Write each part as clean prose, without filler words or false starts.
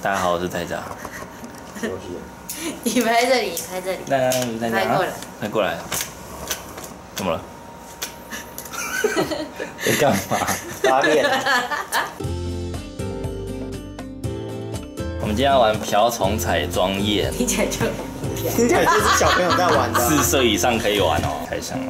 大家好，我是台长。 你拍这里，你拍这里。 那拍过来， 拍过来。怎么了？在干嘛？ 打脸。 我们今天要玩瓢虫彩妆宴， 听起来就很无聊。 听起来就是小朋友在玩的。 4色以上可以玩哦。开箱了。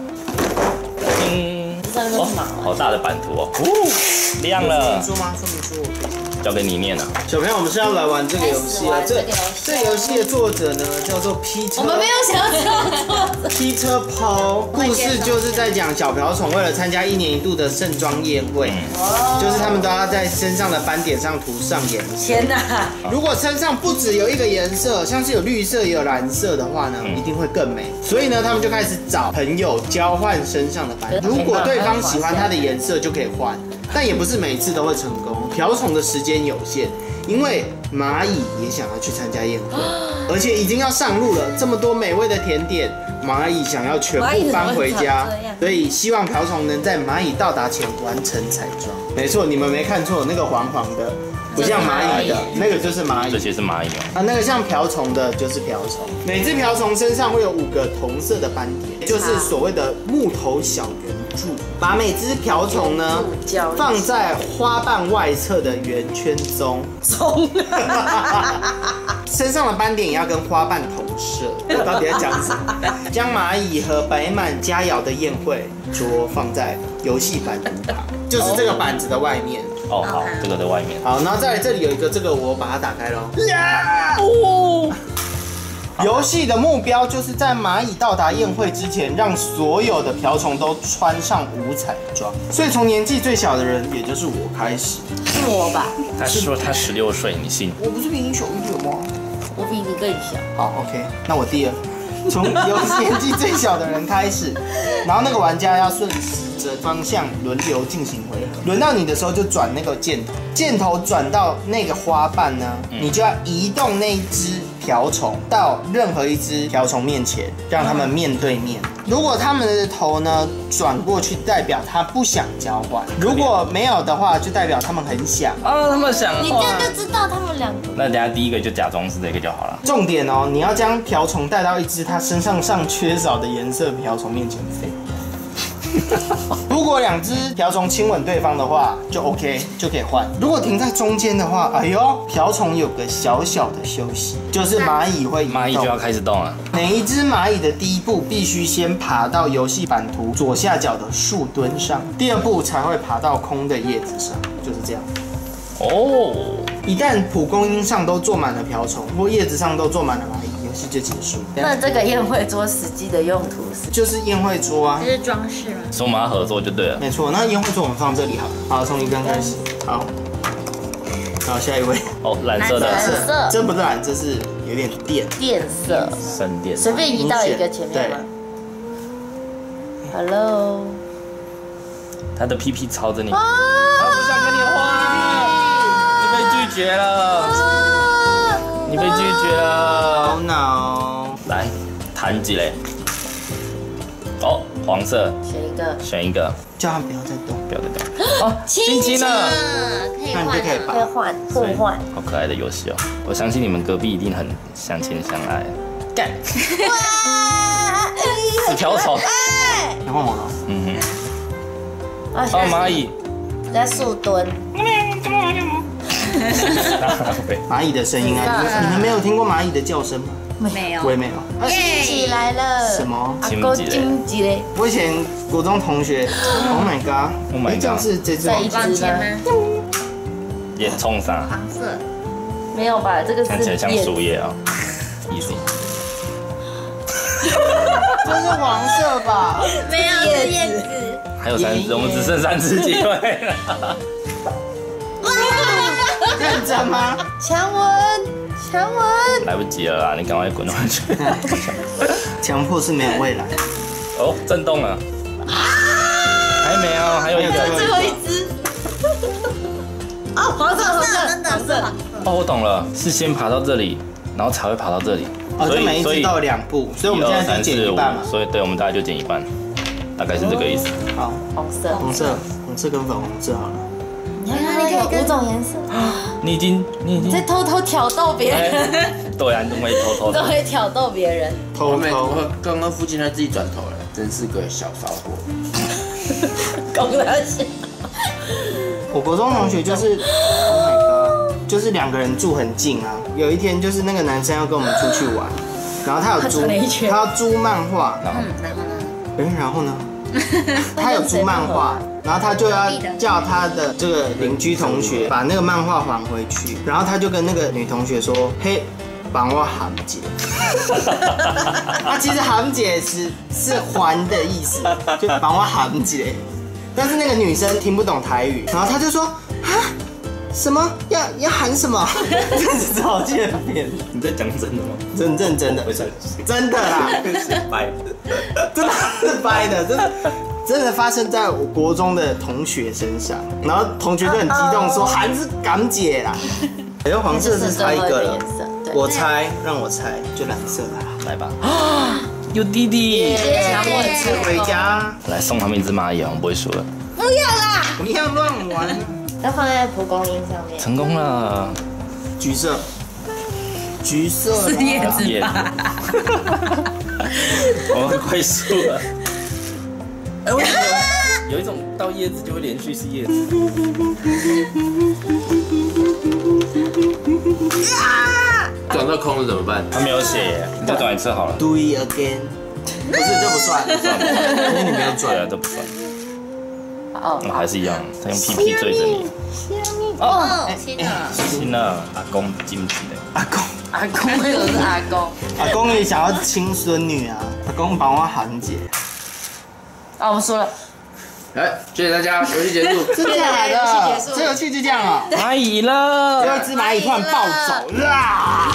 上面都是毛。 好大的版图哦。亮了。 说明书吗？说明书我可以。 交给你念了。 小朋友，我们是要来玩这个游戏啊。这游戏的作者呢叫做 Peter。 我们没有想要这样做。 Peter Paul， 故事就是在讲小瓢虫为了参加1年1度的盛装宴会，就是他们都要在身上的斑点上涂上颜色。 天哪！ 如果身上不只有一个颜色，像是有绿色也有蓝色的话呢，一定会更美。所以呢，他们就开始找朋友交换身上的斑点。如果对方喜欢它的颜色，就可以换。但也不是每次都会成功，瓢虫的时间有限，因为蚂蚁也想要去参加宴会，而且已经要上路了，这么多美味的甜点，蚂蚁想要全部搬回家，所以希望瓢虫能在蚂蚁到达前完成彩妆。没错，你们没看错，那个黄黄的不像蚂蚁的，那个就是蚂蚁。 这些是蚂蚁哦。 啊，那个像瓢虫的就是瓢虫。每只瓢虫身上会有5个同色的斑点，就是所谓的木头小圆柱。把每只瓢虫呢放在花瓣外侧的圆圈中，身上的斑点也要跟花瓣同色。我到底在讲什么？将蚂蚁和摆满佳肴的宴会桌放在游戏版图旁，就是这个板子的外面。 哦，好，这个在外面。 好，然后再来这里有一个，这个我把它打开喽。游戏的目标就是在蚂蚁到达宴会之前，让所有的瓢虫都穿上5彩装。所以从年纪最小的人，也就是我开始。 是我吧？ 他说他16岁，你信？ 我不是比你小1点吗？ 我比你更小。 好 ，OK， 那我第2。从年纪最小的人开始，然后那个玩家要顺时针方向轮流进行回合。轮到你的时候就转那个箭头，箭头转到那个花瓣呢，你就要移动那一只瓢虫到任何一只瓢虫面前，让他们面对面。如果他们的头呢转过去，代表他不想交换；如果没有的话，就代表他们很想。 哦，他们想。 你这样就知道他们2个。 那等下第一个就假装是这个就好了。 重点哦，你要将瓢虫带到一只它身上缺少的颜色瓢虫面前飞。如果2只瓢虫亲吻对方的话，就 OK， 就可以换。如果停在中间的话，哎呦，瓢虫有个小小的休息，就是蚂蚁会移动。 蚂蚁就要开始动了。 每一只蚂蚁的第1步必须先爬到游戏版图左下角的树墩上，第2步才会爬到空的叶子上，就是这样。 哦， 一旦蒲公英上都坐满了瓢虫，或叶子上都坐满了蚂蚁，游戏就结束。 那这个宴会桌实际的用途是？ 就是宴会桌啊， 这是装饰吗？ 所以我们要合作就对了。 没错。那宴会桌我们放这里好了。好，从一根开始。好，好，下一位。 哦，蓝色的。 蓝色。 这不是蓝，这是有点电。 电色。 深电。 随便移到一个前面吗 ？Hello。 他的屁屁朝着你。他不想跟你换。你被拒绝了。你被拒绝了。 好恼。 来，弹几嘞？哦，黄色。选一个。 叫他不要再动， 不要再动。哦，亲亲了。 可以那你就可以把。 可以换互换。 好可爱的游戏哦！我相信你们隔壁一定很相亲相爱。干！死瓢虫。 然后我了。 嗯哼。哦，蚂蚁。 在树墩。 蚂蚁的声音啊！你们没有听过蚂蚁的叫声吗？ 没有， 我也没有。 亲起来了。 什么？ 亲几嘞？ 我以前国中同学 ，Oh my god！Oh my god！ 是这只往前吗？ 眼冲啥？ 黄色。 没有吧？这个是看起来像树叶啊。easy。 这是黄色吧？ 没有，是叶子。 还有3只，我们只剩3只机会了。 认真吗？ 强吻。 来不及了啦，你赶快滚回去。 强迫是没有未来。 哦，震动了。还没有，还有一个。 最后一只。哦，黄色， 真的是黄色。 哦，我懂了，是先爬到这里，然后才会爬到这里。 哦，这每一只都有2步，所以我们现在就减1半嘛。 所以对，我们大概就减1半，大概是这个意思。 好， 红色跟粉红色好了。 你看，你可以 5种颜色， 你已经在偷偷挑逗别人， 对啊，你怎么会偷偷的？ 都会挑逗别人。 偷偷。 我刚刚附近他自己转头了，真是个小骚货。 搞他笑。 我国中同学就是，Oh my god，就是2个人住很近啊。有一天就是那个男生要跟我们出去玩，然后他要租漫画， 然后然后呢？他有租漫画，然后他就要叫他的这个邻居同学把那个漫画还回去，然后他就跟那个女同学说：“嘿，帮我还姐。”其实还姐是还的意思，就帮我还姐。但是那个女生听不懂台语，然后他就说：“啊，什么要喊什么？”真是超欠扁。 你在讲真的吗？ 真的，真的啦， 掰， 真的是掰的，真的发生在我国中的同学身上，然后同学就很激动说还是港姐啦。哎，黄色是差一个了，我猜，让我猜，就蓝色啦， 来吧。有弟弟， 强我吃回家， 来送他们一只蚂蚁，我不会输了。 不要啦， 不要乱玩。 要放在蒲公英上面。 成功了， 橘色是叶子吧？ 我们快输了。哎，为什么有一种到叶子就会连续是叶子？ 转到空了怎么办？ 他没有写耶，你再转一次好了。 Do it again， 不是这不算，因为你没有转对啊，这不算。 哦， 还是一样，他用屁屁对着你。 哦，新的。 新了，阿公金子的。 阿公为什么是阿公？ 阿公也想要亲孙女啊，阿公帮我喊姐。 啊，我们输了。 来，谢谢大家，游戏结束。 真的假的？这游戏就这样啊？ 蚂蚁了， 有一只蚂蚁突然暴走啦！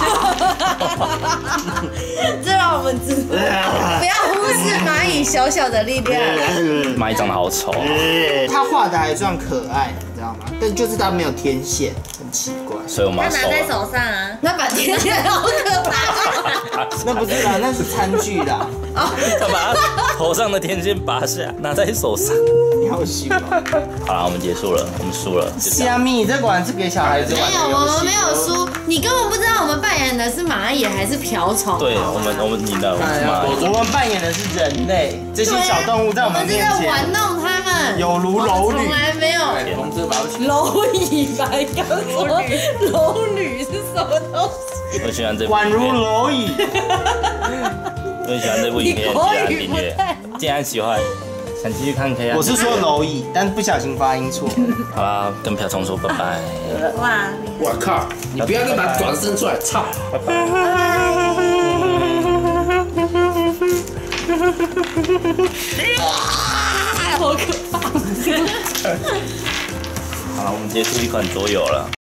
这让我们知道，不要忽视蚂蚁小小的力量。 蚂蚁长得好丑啊。 他画的还算可爱，你知道吗？但就是他没有天线，很奇怪。 所以我们要收他拿在了。 手上啊， 那把天线好可怕。 那不是啦，那是餐具啦。 他把他头上的天线拔下，拿在手上。 你好凶啊！ 好了，我们结束了，我们输了。就这样虾米，这果然是给小孩子玩的没有，我游戏。 们没有输，你根本不知道我们扮演的是蚂蚁还是瓢虫。 对我们赢了，我们是蚂蚁。 我们扮演的是人类，这些小动物在我们是在面前玩弄他们， 有如蝼从蚁。 来没有。 红色把我起。 蝼蚁白刚说蝼蚁是什么东西？ 我喜欢这部影宛如片， 蝼蚁。 我很喜欢这部影片，记得按订阅，既然喜欢，想继续看可以按。 我是说蝼蚁，但不小心发音错。 好啦，跟瓢虫说拜拜。 哇， 我靠！你不要再把爪子伸出来，操！ 拜拜。 好可怕！ 好了，我们结束一款桌游了。